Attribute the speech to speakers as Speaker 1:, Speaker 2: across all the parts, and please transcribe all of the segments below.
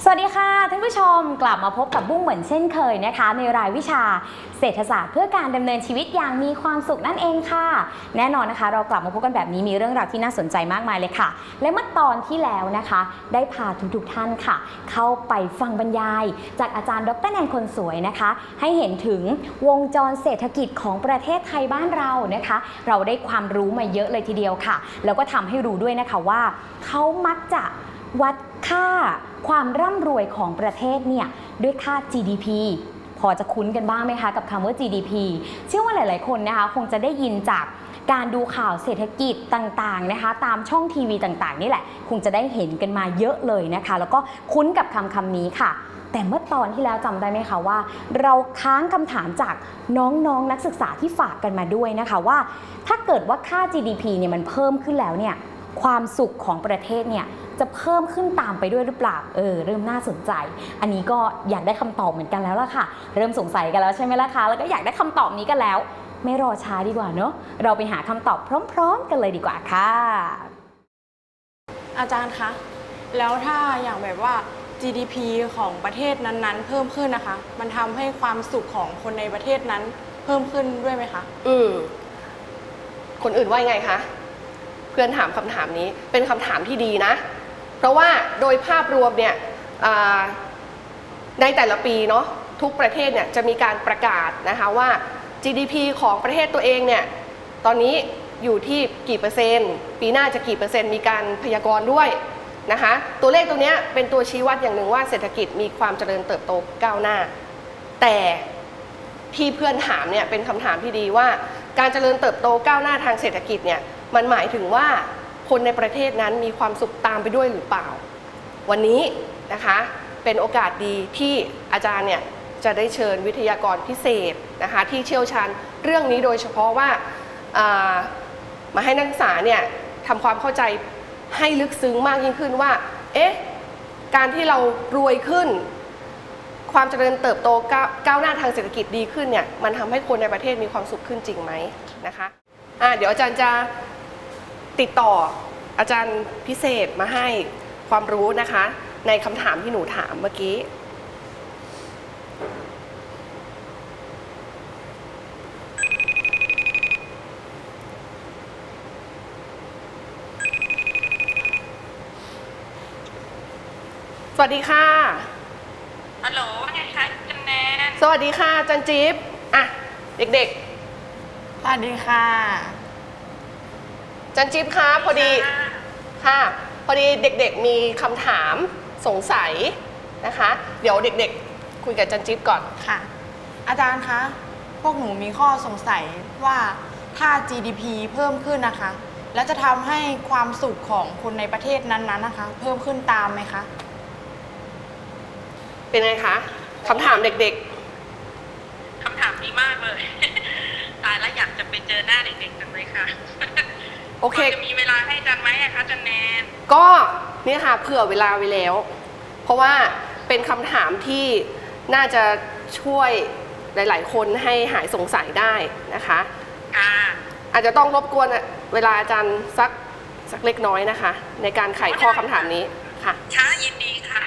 Speaker 1: สวัสดีค่ะท่านผู้ชมกลับมาพบกับบุ้งเหมือนเช่นเคยนะคะในรายวิชาเศรษฐศาสตร์เพื่อการดำเนินชีวิตอย่างมีความสุขนั่นเองค่ะแน่นอนนะคะเรากลับมาพบกันแบบนี้มีเรื่องราวที่น่าสนใจมากมายเลยค่ะและเมื่อตอนที่แล้วนะคะได้พาทุกท่านค่ะเข้าไปฟังบรรยายจากอาจารย์ดร.แนนคนสวยนะคะให้เห็นถึงวงจรเศรษฐกิจของประเทศไทยบ้านเรานะคะเราได้ความรู้มาเยอะเลยทีเดียวค่ะแล้วก็ทำให้รู้ด้วยนะคะว่าเขามักจะวัดค่าความร่ำรวยของประเทศเนี่ยด้วยค่า GDP พอจะคุ้นกันบ้างไหมคะกับคำว่า GDP เชื่อว่าหลายๆคนนะคะคงจะได้ยินจากการดูข่าวเศรษฐกิจต่างๆนะคะตามช่องทีวีต่างๆนี่แหละคงจะได้เห็นกันมาเยอะเลยนะคะแล้วก็คุ้นกับคำนี้ค่ะแต่เมื่อตอนที่แล้วจำได้ไหมคะว่าเราค้างคำถามจากน้องๆนักศึกษาที่ฝากกันมาด้วยนะคะว่าถ้าเกิดว่าค่า GDP เนี่ยมันเพิ่มขึ้นแล้วเนี่ยความสุขของประเทศเนี่ยจะเพิ่มขึ้นตามไปด้วยหรือเปล่าเริ่มน่าสนใจอันนี้ก็อยากได้คำตอบเหมือนกันแล้วล่ะค่ะเริ่มสงสัยกันแล้วใช่ไหมล่ะคะแล้วก็อยากได้คำตอบนี้กันแล้วไม่รอช้าดีกว่าเนอะเราไปหาคำตอบพร้อมๆกันเลยดีกว่าค่ะ
Speaker 2: อาจารย์คะแล้วถ้าอย่างแบบว่า GDP ของประเทศนั้นๆเพิ่มขึ้นนะคะมันทำให้ความสุขของคนในประเทศนั้นเพิ่มขึ้นด้วยไหมคะ
Speaker 3: คนอื่นว่าไงคะเพื่อนถามคำถามนี้เป็นคำถามที่ดีนะเพราะว่าโดยภาพรวมเนี่ยในแต่ละปีเนาะทุกประเทศเนี่ยจะมีการประกาศนะคะว่า GDP ของประเทศตัวเองเนี่ยตอนนี้อยู่ที่กี่เปอร์เซ็นต์ปีหน้าจะกี่เปอร์เซ็นต์มีการพยากรณ์ด้วยนะคะตัวเลขตรงนี้เป็นตัวชี้วัดอย่างหนึ่งว่าเศรษฐกิจมีความเจริญเติบโตก้าวหน้าแต่ที่เพื่อนถามเนี่ยเป็นคำถามที่ดีว่าการเจริญเติบโตก้าวหน้าทางเศรษฐกิจเนี่ยมันหมายถึงว่าคนในประเทศนั้นมีความสุขตามไปด้วยหรือเปล่าวันนี้นะคะเป็นโอกาสดีที่อาจารย์เนี่ยจะได้เชิญวิทยากรพิเศษนะคะที่เชี่ยวชาญเรื่องนี้โดยเฉพาะว่ามาให้นักศึกษาเนี่ยทำความเข้าใจให้ลึกซึ้งมากยิ่งขึ้นว่าการที่เรารวยขึ้นความเจริญเติบโตก้าวหน้าทางเศรษฐกิจดีขึ้นเนี่ยมันทำให้คนในประเทศมีความสุขขึ้นจริงไหมนะคะเดี๋ยวอาจารย์จะติดต่ออาจารย์พิเศษมาให้ความรู้นะคะในคำถามที่หนูถามเมื่อกี้สวัสดีค่ะ
Speaker 4: ฮัลโหลว่าไงคะจันแนน
Speaker 3: สวัสดีค่ะจันจิ๊บเด็ก
Speaker 2: สวัสดีค่ะ
Speaker 3: จันจิ๊บคะพอดีค่ะพอดีเด็กๆมีคำถามสงสัยนะคะเดี๋ยวเด็กๆคุยกับจันจิ๊บก่อน
Speaker 2: ค่ะอาจารย์คะพวกหนูมีข้อสงสัยว่าถ้า GDP เพิ่มขึ้นนะคะแล้วจะทำให้ความสุขของคนในประเทศนั้นๆนะคะเพิ่มขึ้นตามไหมคะ
Speaker 3: เป็นไงคะคำถามเด็ก
Speaker 4: ๆคำถามดีมากเลย ตายแล้วอยากจะไปเจอหน้าเด็กๆจังเลยค่ะ
Speaker 3: โอเค
Speaker 4: จะมีเวลาให้จันไหมคะจันแนน
Speaker 3: ก็นี่ค่ะเผื่อเวลาไว้แล้วเพราะว่าเป็นคำถามที่น่าจะช่วยหลายๆคนให้หายสงสัยได้นะคะอาจจะต้องรบกวนเวลาอาจารย์สักเล็กน้อยนะคะในการไขข้อคำถามนี้ค่ะ
Speaker 4: ยินดีค่ะ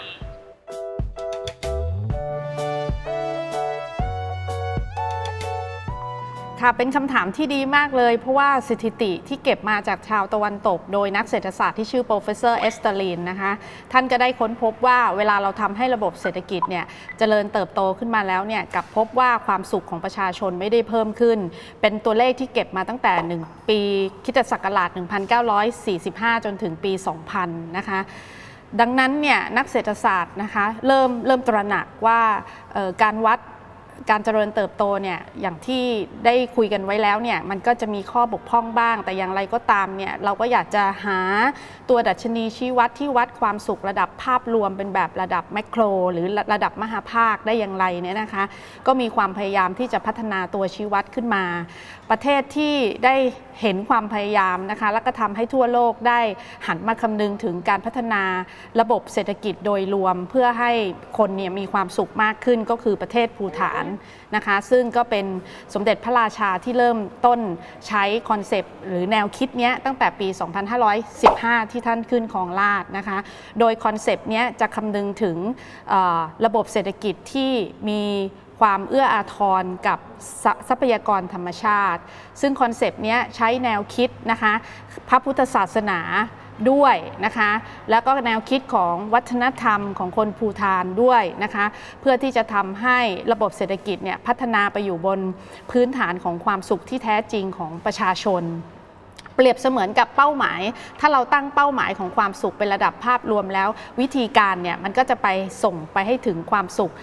Speaker 5: ค่ะเป็นคำถามที่ดีมากเลยเพราะว่าสถิติที่เก็บมาจากชาวตะวันตกโดยนักเศรษฐศาสตร์ที่ชื่อ Professor Esterlin นะคะท่านก็ได้ค้นพบว่าเวลาเราทำให้ระบบเศรษฐกิจเนี่ยเจริญเติบโตขึ้นมาแล้วเนี่ยกลับพบว่าความสุขของประชาชนไม่ได้เพิ่มขึ้นเป็นตัวเลขที่เก็บมาตั้งแต่1ปีคริสตศักราช1945จนถึงปี2000นะคะดังนั้นเนี่ยนักเศรษฐศาสตร์นะคะเริ่มตระหนักว่าการวัดการเจริญเติบโตเนี่ยอย่างที่ได้คุยกันไว้แล้วเนี่ยมันก็จะมีข้อบกพร่องบ้างแต่อย่างไรก็ตามเนี่ยเราก็อยากจะหาตัวดัชนีชี้วัดที่วัดความสุขระดับภาพรวมเป็นแบบระดับแมคโครหรือระดับมหาภาคได้อย่างไรเนี่ยนะคะก็มีความพยายามที่จะพัฒนาตัวชี้วัดขึ้นมาประเทศที่ได้เห็นความพยายามนะคะแล้วก็ทำให้ทั่วโลกได้หันมาคำนึงถึงการพัฒนาระบบเศรษฐกิจโดยรวมเพื่อให้คนเนี่ยมีความสุขมากขึ้นก็คือประเทศภูฏานนะคะซึ่งก็เป็นสมเด็จพระราชาที่เริ่มต้นใช้คอนเซปต์หรือแนวคิดนี้ตั้งแต่ปี 2515 ที่ท่านขึ้นครองราชย์นะคะโดยคอนเซปต์นี้จะคำนึงถึงระบบเศรษฐกิจที่มีความเอื้ออาทรกับทรัพยากรธรรมชาติซึ่งคอนเซปต์นี้ใช้แนวคิดนะคะพระพุทธศาสนาด้วยนะคะแล้วก็แนวคิดของวัฒนธรรมของคนภูฏานด้วยนะคะเพื่อที่จะทำให้ระบบเศรษฐกิจเนี่ยพัฒนาไปอยู่บนพื้นฐานของความสุขที่แท้จริงของประชาชนเปรียบเสมือนกับเป้าหมายถ้าเราตั้งเป้าหมายของความสุขเป็นระดับภาพรวมแล้ววิธีการเนี่ยมันก็จะไปส่งไปให้ถึงความสุข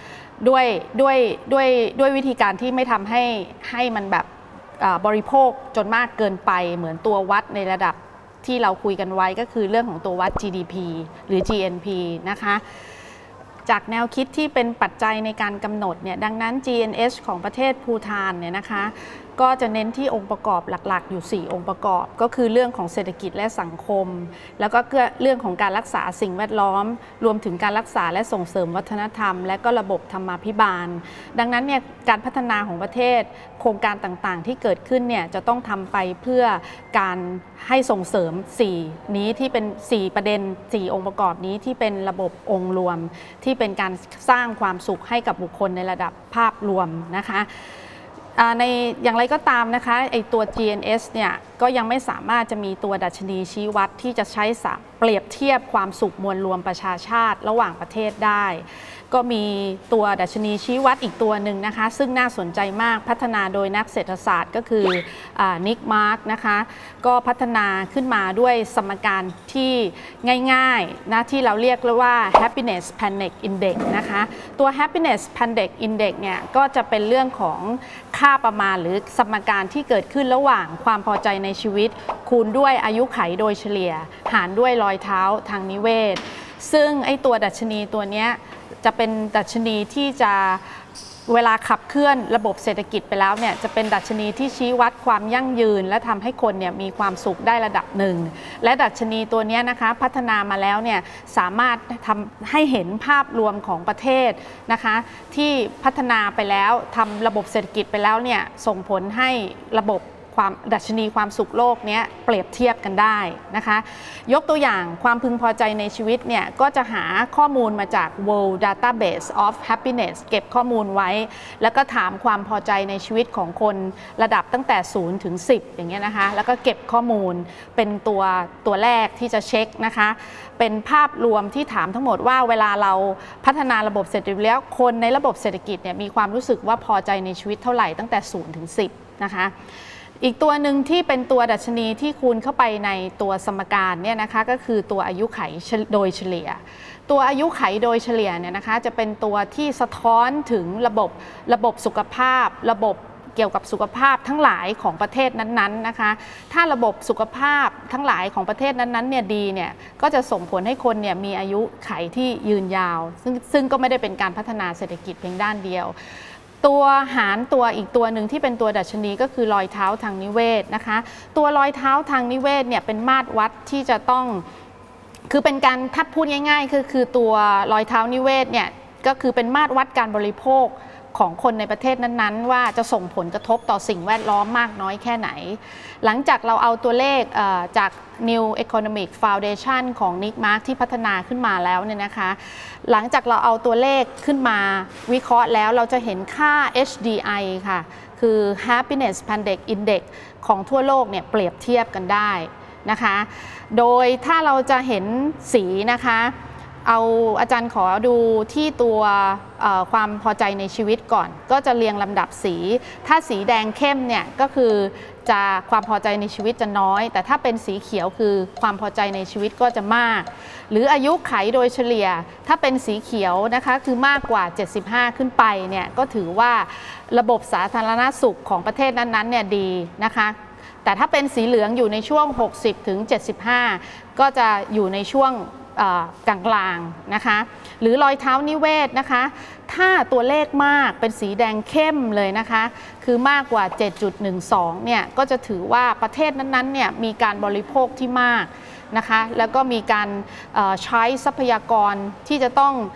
Speaker 5: ด้วยวิธีการที่ไม่ทำให้มันแบบบริโภคจนมากเกินไปเหมือนตัววัดในระดับที่เราคุยกันไว้ก็คือเรื่องของตัววัด GDP หรือ GNP นะคะจากแนวคิดที่เป็นปัจจัยในการกำหนดเนี่ยดังนั้น GNH ของประเทศภูฏานเนี่ยนะคะก็จะเน้นที่องค์ประกอบหลักๆอยู่4องค์ประกอบก็คือเรื่องของเศรษฐกิจและสังคมแล้วก็เรื่องของการรักษาสิ่งแวดล้อมรวมถึงการรักษาและส่งเสริมวัฒนธรรมและก็ระบบธรรมาภิบาลดังนั้นเนี่ยการพัฒนาของประเทศโครงการต่างๆที่เกิดขึ้นเนี่ยจะต้องทำไปเพื่อการให้ส่งเสริม4นี้ที่เป็น4ประเด็น4องค์ประกอบนี้ที่เป็นระบบองค์รวมที่เป็นการสร้างความสุขให้กับบุคคลในระดับภาพรวมนะคะในอย่างไรก็ตามนะคะไอตัว GNS เนี่ยก็ยังไม่สามารถจะมีตัวดัชนีชี้วัดที่จะใช้เปรียบเทียบความสุขมวลรวมประชาชาติระหว่างประเทศได้ก็มีตัวดัชนีชี้วัดอีกตัวหนึ่งนะคะซึ่งน่าสนใจมากพัฒนาโดยนักเศรษฐศาสตร์ก็คือนิกมาร์กนะคะก็พัฒนาขึ้นมาด้วยสมการที่ง่ายๆนะที่เราเรียกว่า happiness panic index นะคะตัว happiness panic index เนี่ยก็จะเป็นเรื่องของค่าประมาณหรือสมการที่เกิดขึ้นระหว่างความพอใจในชีวิตคูณด้วยอายุไขโดยเฉลี่ยหารด้วยรอยเท้าทางนิเวศซึ่งไอ้ตัวดัชนีตัวนี้จะเป็นดัชนีที่จะเวลาขับเคลื่อนระบบเศรษฐกิจไปแล้วเนี่ยจะเป็นดัชนีที่ชี้วัดความยั่งยืนและทำให้คนเนี่ยมีความสุขได้ระดับหนึ่งและดัชนีตัวนี้นะคะพัฒนามาแล้วเนี่ยสามารถทำให้เห็นภาพรวมของประเทศนะคะที่พัฒนาไปแล้วทำระบบเศรษฐกิจไปแล้วเนี่ยส่งผลให้ระบบดัชนีความสุขโลกนี้เปรียบเทียบกันได้นะคะยกตัวอย่างความพึงพอใจในชีวิตเนี่ยก็จะหาข้อมูลมาจาก World Database of Happiness เก็บข้อมูลไว้แล้วก็ถามความพอใจในชีวิตของคนระดับตั้งแต่0ถึง10อย่างเงี้ยนะคะแล้วก็เก็บข้อมูลเป็นตัวแรกที่จะเช็คนะคะเป็นภาพรวมที่ถามทั้งหมดว่าเวลาเราพัฒนาระบบเศรษฐกิจแล้วคนในระบบเศรษฐกิจเนี่ยมีความรู้สึกว่าพอใจในชีวิตเท่าไหร่ตั้งแต่0ถึง10นะคะอีกตัวหนึ่งที่เป็นตัวดัชนีที่คูณเข้าไปในตัวสมการเนี่ยนะคะก็คือตัวอายุไขโดยเฉลี่ยตัวอายุไขโดยเฉลี่ยเนี่ยนะคะจะเป็นตัวที่สะท้อนถึงระบบสุขภาพระบบเกี่ยวกับสุขภาพทั้งหลายของประเทศนั้นๆนะคะถ้าระบบสุขภาพทั้งหลายของประเทศนั้นๆเนี่ยดีเนี่ยก็จะส่งผลให้คนเนี่ยมีอายุไขที่ยืนยาวซึ่งก็ไม่ได้เป็นการพัฒนาเศรษฐกิจเพียงด้านเดียวตัวหารตัวอีกตัวหนึ่งที่เป็นตัวดัชนีก็คือรอยเท้าทางนิเวศนะคะตัวรอยเท้าทางนิเวศเนี่ยเป็นมาตรวัดที่จะต้องคือเป็นการถ้าพูดง่ายๆคือตัวรอยเท้านิเวศเนี่ยก็คือเป็นมาตรวัดการบริโภคของคนในประเทศนั้นๆว่าจะส่งผลกระทบต่อสิ่งแวดล้อมมากน้อยแค่ไหนหลังจากเราเอาตัวเลขจาก New Economic Foundation ของ Nick Mark ที่พัฒนาขึ้นมาแล้วเนี่ยนะคะหลังจากเราเอาตัวเลขขึ้นมาวิเคราะห์แล้วเราจะเห็นค่า HDI ค่ะคือ Happiness Panic Index ของทั่วโลกเนี่ยเปรียบเทียบกันได้นะคะโดยถ้าเราจะเห็นสีนะคะเอาอาจารย์ขอดูที่ตัวความพอใจในชีวิตก่อนก็จะเรียงลำดับสีถ้าสีแดงเข้มเนี่ยก็คือจะความพอใจในชีวิตจะน้อยแต่ถ้าเป็นสีเขียวคือความพอใจในชีวิตก็จะมากหรืออายุไขโดยเฉลี่ยถ้าเป็นสีเขียวนะคะคือมากกว่า75ขึ้นไปเนี่ยก็ถือว่าระบบสาธารณสุขของประเทศนั้นๆเนี่ยดีนะคะแต่ถ้าเป็นสีเหลืองอยู่ในช่วง60ถึง75ก็จะอยู่ในช่วงกลางๆนะคะหรือรอยเท้านิเวศนะคะถ้าตัวเลขมากเป็นสีแดงเข้มเลยนะคะคือมากกว่า 7.12 เนี่ยก็จะถือว่าประเทศนั้นๆเนี่ยมีการบริโภคที่มากนะคะแล้วก็มีการใช้ทรัพยากรที่จะต้อง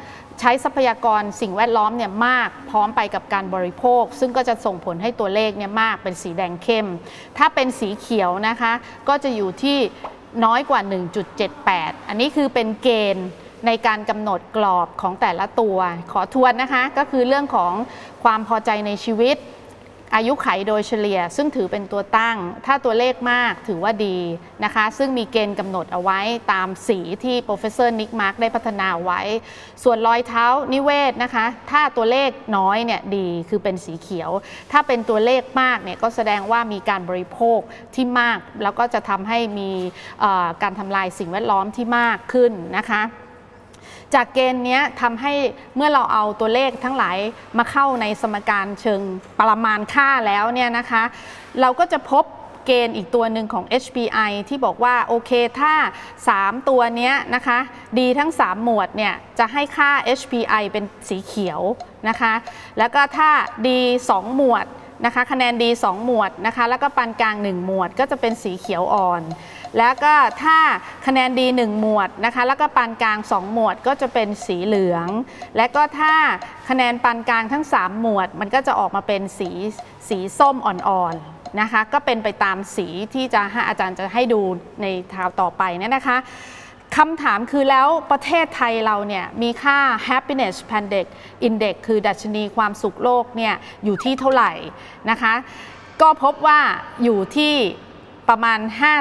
Speaker 5: ใช้ทรัพยากรสิ่งแวดล้อมเนี่ยมากพร้อมไปกับการบริโภคซึ่งก็จะส่งผลให้ตัวเลขเนี่ยมากเป็นสีแดงเข้มถ้าเป็นสีเขียวนะคะก็จะอยู่ที่น้อยกว่า 1.78 อันนี้คือเป็นเกณฑ์ในการกำหนดกรอบของแต่ละตัวขอทวนนะคะก็คือเรื่องของความพอใจในชีวิตอายุขัยโดยเฉลี่ยซึ่งถือเป็นตัวตั้งถ้าตัวเลขมากถือว่าดีนะคะซึ่งมีเกณฑ์กำหนดเอาไว้ตามสีที่ Professor Nick Mark ได้พัฒนาไว้ส่วนรอยเท้านิเวศนะคะถ้าตัวเลขน้อยเนี่ยดีคือเป็นสีเขียวถ้าเป็นตัวเลขมากเนี่ยก็แสดงว่ามีการบริโภคที่มากแล้วก็จะทำให้มีการทำลายสิ่งแวดล้อมที่มากขึ้นนะคะจากเกณฑ์นี้ทำให้เมื่อเราเอาตัวเลขทั้งหลายมาเข้าในสมการเชิงประมาณค่าแล้วเนี่ยนะคะเราก็จะพบเกณฑ์อีกตัวหนึ่งของ HPI ที่บอกว่าโอเคถ้า3ตัวนี้นะคะดีทั้ง3หมวดเนี่ยจะให้ค่า HPI เป็นสีเขียวนะคะแล้วก็ถ้าดี2หมวดนะคะคะแนนดี2หมวดนะคะแล้วก็ปานกลาง1หมวดก็จะเป็นสีเขียวอ่อนแล้วก็ถ้าคะแนนดี1หมวดนะคะแล้วก็ปานกลาง2หมวดก็จะเป็นสีเหลืองและก็ถ้าคะแนนปานกลางทั้ง3หมวดมันก็จะออกมาเป็นสีส้มอ่อนๆนะคะก็เป็นไปตามสีที่จะอาจารย์จะให้ดูในคราวต่อไปเนี่ยนะคะคำถามคือแล้วประเทศไทยเราเนี่ยมีค่า happiness index คือดัชนีความสุขโลกเนี่ยอยู่ที่เท่าไหร่นะคะก็พบว่าอยู่ที่ประมาณ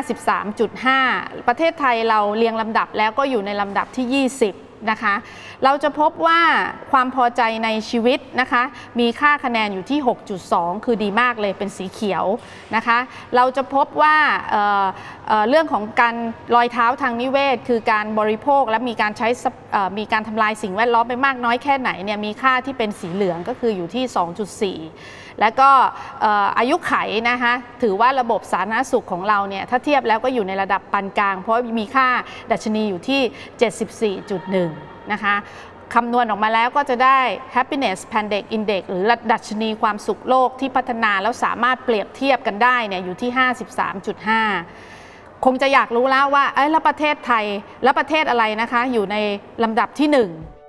Speaker 5: 53.5 ประเทศไทยเราเรียงลำดับแล้วก็อยู่ในลำดับที่ 20 นะคะเราจะพบว่าความพอใจในชีวิตนะคะมีค่าคะแนนอยู่ที่ 6.2 คือดีมากเลยเป็นสีเขียวนะคะเราจะพบว่าเรื่องของการรอยเท้าทางนิเวศคือการบริโภคและมีการทำลายสิ่งแวดล้อมไปมากน้อยแค่ไหนเนี่ยมีค่าที่เป็นสีเหลืองก็คืออยู่ที่ 2.4 แล้วก็อายุไขนะคะถือว่าระบบสาธารณสุขของเราเนี่ยถ้าเทียบแล้วก็อยู่ในระดับปานกลางเพราะมีค่าดัชนีอยู่ที่ 74.1 นะคะคำนวณออกมาแล้วก็จะได้ happiness index หรือดัชนีความสุขโลกที่พัฒนาแล้วสามารถเปรียบเทียบกันได้เนี่ยอยู่ที่ 53.5 คงจะอยากรู้แล้วว่าแล้วประเทศไทยแล้วประเทศอะไรนะคะอยู่ในลำดับที่ 1